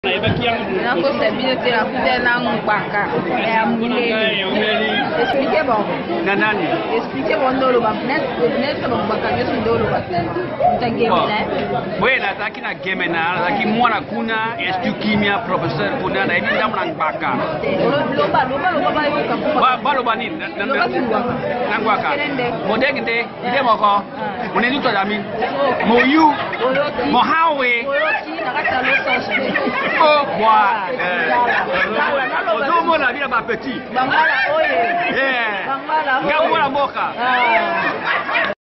Nako sabine te la kuta na ngwaka ya mulele. Expliquez bon. Nanani. Expliquez bon ndolo ba net so ngwaka nyeso ndolo ba. Ntangemela. Wena taki na gemena, taki mwana kuna estukimia professeur kuna na hivi ndamu na ngwaka. Loba yoka kwa. Balo nini? Na ngwaka. Modegite, ide moko. Uneni to dami. Moyu. Mohawe. Oh, bois. Ozomo na bila ba petit. Bangala oye. Yeah. Bangala. Ngabula moka.